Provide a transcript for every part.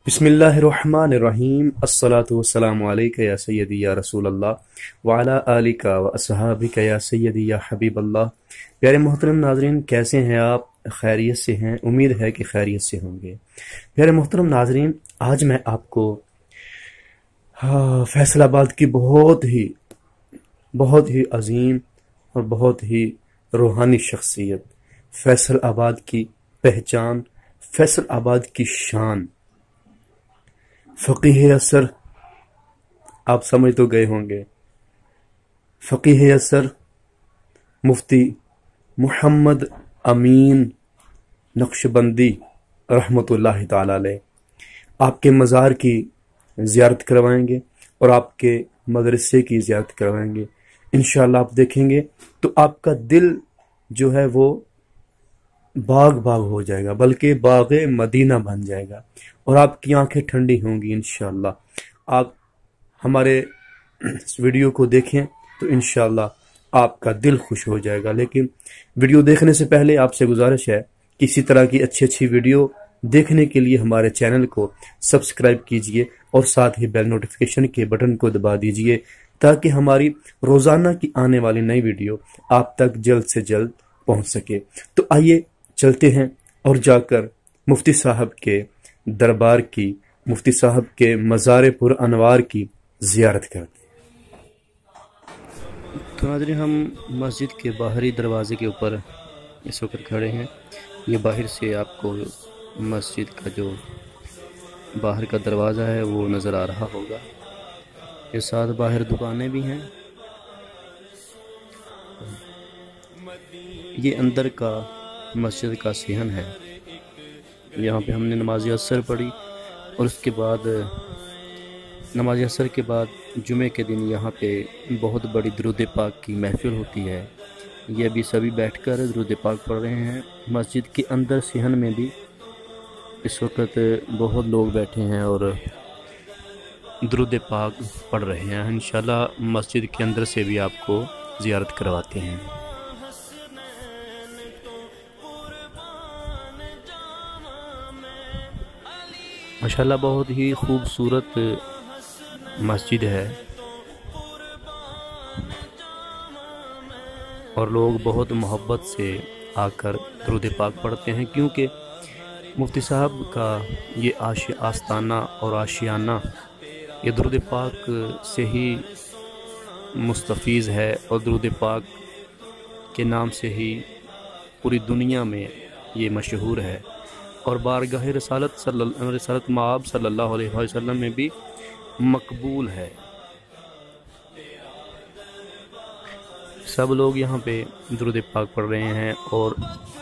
बिस्मिल्लाहिर्रहमानिर्रहीम अस्सलातु वस्सलामु अलैका या सय्यदी या रसूल अल्लाह व अला आलिका व अस्हाबिका या सय्यदी या हबीब अल्लाह। प्यारे मोहतरम नाजरीन, कैसे हैं आप? खैरियत से हैं? उम्मीद है कि खैरियत से होंगे। प्यारे मोहतरम नाजरीन, आज मैं आपको फैसलाबाद की बहुत ही अजीम और बहुत ही रूहानी शख्सियत, फैसलाबाद की पहचान, फैसलाबाद की शान, फ़क़ीह असर, आप समझ तो गए होंगे, फ़क़ीह असर मुफ्ती मोहम्मद अमीन नक्शबंदी रहमतुल्लाहि ताला अलैह। आपके मज़ार की ज़ियारत करवाएंगे और आपके मदरसे की ज़ियारत करवाएंगे। इंशाअल्लाह आप देखेंगे तो आपका दिल जो है वो बाग बाग हो जाएगा, बल्कि बाग़े मदीना बन जाएगा और आपकी आंखें ठंडी होंगी इंशाअल्लाह। आप हमारे इस वीडियो को देखें तो इंशाअल्लाह आपका दिल खुश हो जाएगा। लेकिन वीडियो देखने से पहले आपसे गुजारिश है कि इसी तरह की अच्छी वीडियो देखने के लिए हमारे चैनल को सब्सक्राइब कीजिए और साथ ही बेल नोटिफिकेशन के बटन को दबा दीजिए ताकि हमारी रोज़ाना की आने वाली नई वीडियो आप तक जल्द से जल्द पहुंच सके। तो आइए चलते हैं और जाकर मुफ्ती साहब के दरबार की, मुफ्ती साहब के मज़ार पुर अनवार की ज़ियारत करते हैं। तो नाज़रीन, हम मस्जिद के बाहरी दरवाज़े के ऊपर इस वक्त खड़े हैं। ये बाहर से आपको मस्जिद का जो बाहर का दरवाज़ा है वो नज़र आ रहा होगा। ये साथ बाहर दुकानें भी हैं। ये अंदर का मस्जिद का सिहन है। यहाँ पे हमने नमाज असर पढ़ी और उसके बाद नमाज असर के बाद जुमे के दिन यहाँ पे बहुत बड़ी दुरूद पाक की महफिल होती है। ये अभी सभी बैठकर दुरूद पाक पढ़ रहे हैं। मस्जिद के अंदर सिहन में भी इस वक्त बहुत लोग बैठे हैं और दुरूद पाक पढ़ रहे हैं। इंशाल्लाह मस्जिद के अंदर से भी आपको ज़ियारत करवाते हैं। माशाल्लाह बहुत ही खूबसूरत मस्जिद है और लोग बहुत मोहब्बत से आकर दुरूद पाक पढ़ते हैं, क्योंकि मुफ्ती साहब का ये आस्ताना और आशियाना ये दुरूद पाक से ही मुस्तफ़ीज़ है और दुरूद पाक के नाम से ही पूरी दुनिया में ये मशहूर है और बारगाह रसालत माब सल्लल्लाहु अलैहि वसल्लम में भी मकबूल है। सब लोग यहाँ पे दुरूद पाक पढ़ रहे हैं और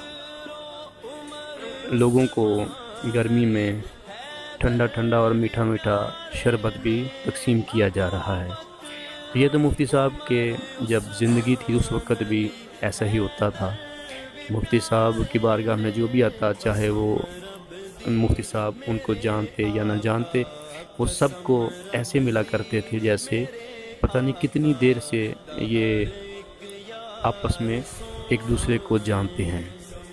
लोगों को गर्मी में ठंडा ठंडा और मीठा मीठा शरबत भी तकसीम किया जा रहा है। ये तो मुफ्ती साहब के जब ज़िंदगी थी उस वक़्त भी ऐसा ही होता था। मुफ्ती साहब की बारगाह में जो भी आता, चाहे वो मुफ्ती साहब उनको जानते या न जानते, वो सबको ऐसे मिला करते थे जैसे पता नहीं कितनी देर से ये आपस में एक दूसरे को जानते हैं।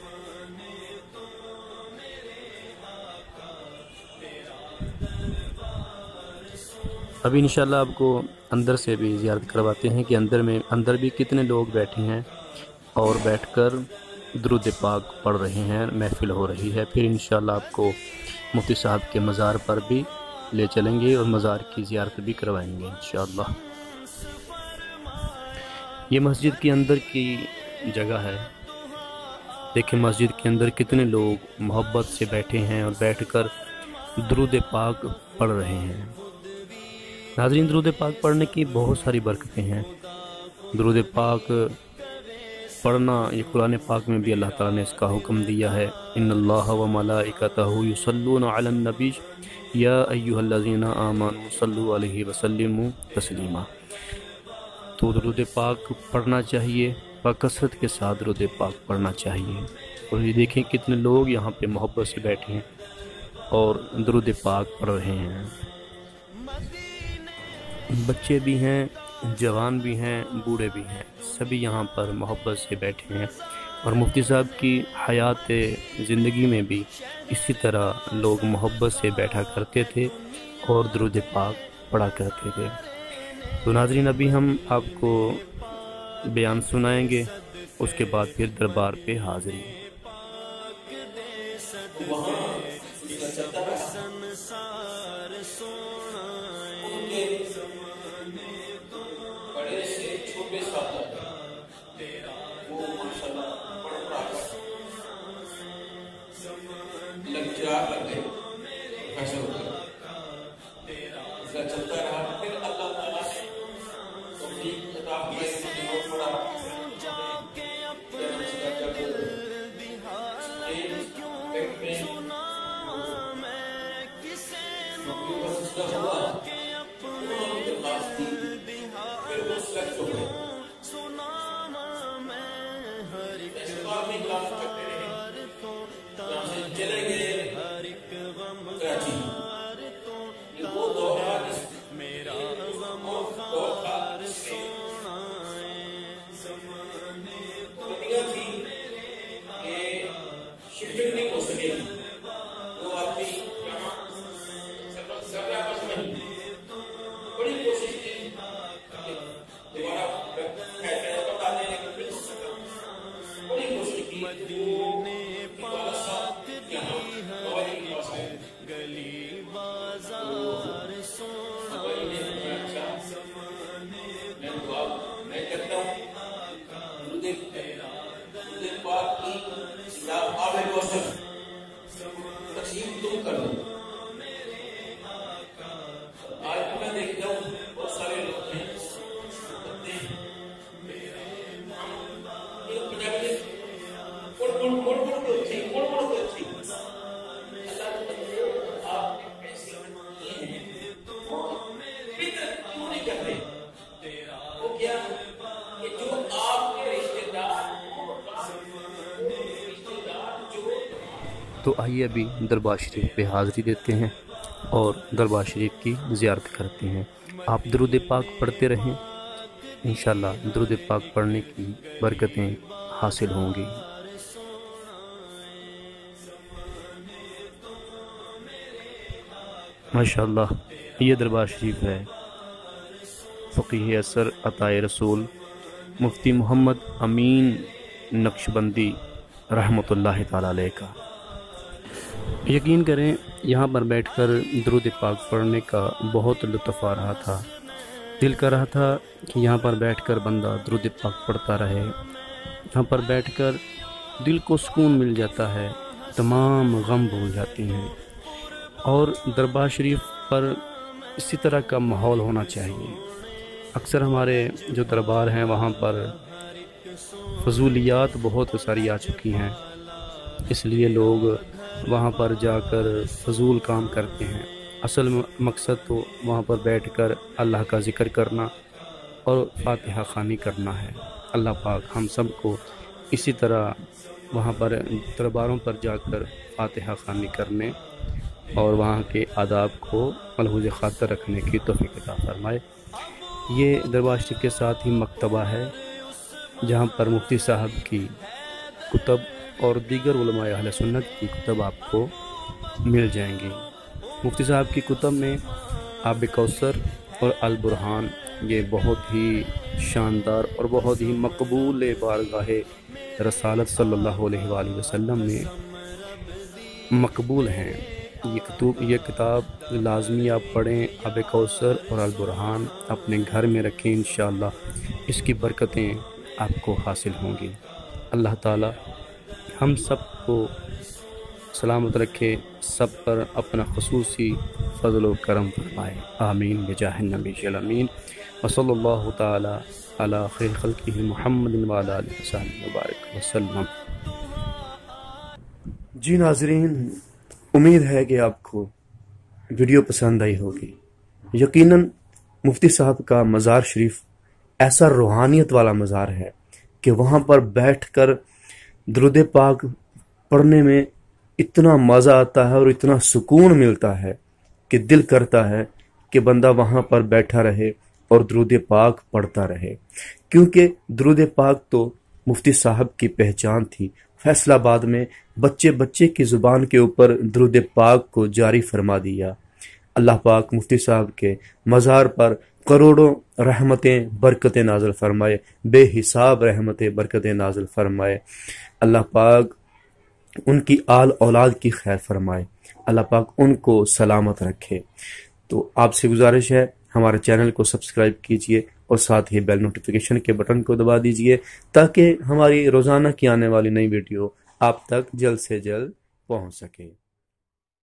अभी इंशाल्लाह आपको अंदर से भी ज़ियारत करवाते हैं कि अंदर भी कितने लोग बैठे हैं और बैठकर दुरूद पाक पढ़ रहे हैं, महफिल हो रही है। फिर इंशाल्लाह आपको मुफ्ती साहब के मज़ार पर भी ले चलेंगे और मज़ार की ज़ियारत भी करवाएंगे इंशाल्लाह। ये मस्जिद के अंदर की जगह है। देखिए मस्जिद के अंदर कितने लोग मोहब्बत से बैठे हैं और बैठकर दुरूद पाक पढ़ रहे हैं। नाज़रीन, दुरूद पाक पढ़ने की बहुत सारी बरकतें हैं। दुरूद पाक पढ़ना ये कुरान पाक में भी अल्लाह ताला ने इसका हुक्म दिया है। इन्नल्लाह व मलाइकतहु युसल्लूना अलन नबी या अय्युहल्लज़ीना आमनू सल्लु अलैहि व सल्लिमू तस्लीमा। तो दुरूद पाक पढ़ना चाहिए, बकसरत के साथ दुरूद पाक पढ़ना चाहिए। और ये देखें कितने लोग यहाँ पे मोहब्बत से बैठे हैं और दुरूद पाक पढ़ रहे हैं। बच्चे भी हैं, जवान भी हैं, बूढ़े भी हैं, सभी यहाँ पर मोहब्बत से बैठे हैं اور مفتی صاحب کی حیات زندگی میں بھی اسی طرح لوگ محبت سے بیٹھا کرتے تھے اور درود پاک پڑھا کرتے تھے۔ تو ناظرین، ابھی ہم آپ کو بیان سنائیں گے، اس کے بعد پھر دربار پہ حاضری۔ تو آئیے ابھی دربار شریف پہ حاضری دیتے ہیں اور دربار شریف کی زیارت کرتے ہیں۔ آپ درود پاک پڑھتے رہیں، انشاءاللہ درود پاک پڑھنے کی برکتیں حاصل ہوں گی۔ ماشاءاللہ، یہ دربار شریف ہے فقیہ اثر عطائے رسول مفتی محمد امین نقشبندی رحمۃ اللہ تعالی علیہ کا۔ یقین کریں، یہاں پر بیٹھ کر درود پاک پڑھنے کا بہت لطف آ رہا تھا۔ دل کر رہا تھا کہ یہاں پر بیٹھ کر بندہ درود پاک پڑھتا رہے۔ یہاں پر بیٹھ کر دل کو سکون مل جاتا ہے، تمام غم بھول جاتے ہیں۔ اور دربار شریف پر اسی طرح کا ماحول ہونا چاہیے۔ اکثر ہمارے جو دربار ہیں وہاں پر فضولیات بہت ساری آ چکی ہیں، اس لیے لوگ وہاں پر جا کر فضول کام کرتے ہیں۔ اصل مقصد تو وہاں پر بیٹھ کر اللہ کا ذکر کرنا اور فاتحہ خوانی کرنا ہے۔ اللہ پاک ہم سب کو اسی طرح وہاں پر درباروں پر جا کر فاتحہ خوانی کرنے اور وہاں کے آداب کو ملحوظ خاطر رکھنے کی توفیق عطا فرمائے۔ یہ دربار شریف کے ساتھ ہی مکتبہ ہے جہاں پر مفتی صاحب کی کتب اور دیگر علماء اہل سنت کی کتب آپ کو مل جائیں گی۔ مفتی صاحب کی کتب میں آب کوثر اور البرہان یہ بہت ہی شاندار اور بہت ہی مقبول بارگاہ رسالت صلی اللہ علیہ وآلہ وسلم میں مقبول ہیں۔ یہ کتاب لازمی آپ پڑھیں۔ آب کوثر اور البرہان اپنے گھر میں رکھیں، انشاءاللہ اس کی برکتیں آپ کو حاصل ہوں گی۔ اللہ تعالی ہم سب کو سلامت رکھے، سب پر اپنا خصوصی فضل و کرم فرمائے، آمین بجاہ النبی الامین، وصلی اللہ تعالی علی خیر خلقہ محمد وعلی آلہ وصحبہ وبارک وسلم۔ جی ناظرین، امید ہے کہ آپ کو ویڈیو پسند آئی ہوگی۔ یقیناً مفتی صاحب کا مزار شریف ایسا روحانیت والا مزار ہے کہ وہاں پر بیٹھ کر درود پاک پڑھنے میں اتنا مزہ آتا ہے اور اتنا سکون ملتا ہے کہ دل کرتا ہے کہ بندہ وہاں پر بیٹھا رہے اور درود پاک پڑھتا رہے، کیونکہ درود پاک تو مفتی صاحب کی پہچان تھی۔ فیصل آباد میں بچے بچے کی زبان کے اوپر درود پاک کو جاری فرما دیا۔ اللہ پاک مفتی صاحب کے مزار پر کروڑوں رحمتیں برکتیں نازل فرمائے، بے حساب رحمتیں برکتیں نازل فرمائے۔ اللہ پاک ان کی آل اولاد کی خیر فرمائے، اللہ پاک ان کو سلامت رکھے۔ تو آپ سے گزارش ہے ہمارے چینل کو سبسکرائب کیجئے اور ساتھ ہی بیل نوٹیفیکیشن کے بٹن کو دبا دیجئے تاکہ ہماری روزانہ کی آنے والی نئی ویڈیو آپ تک جلد سے جلد پہنچ سکے۔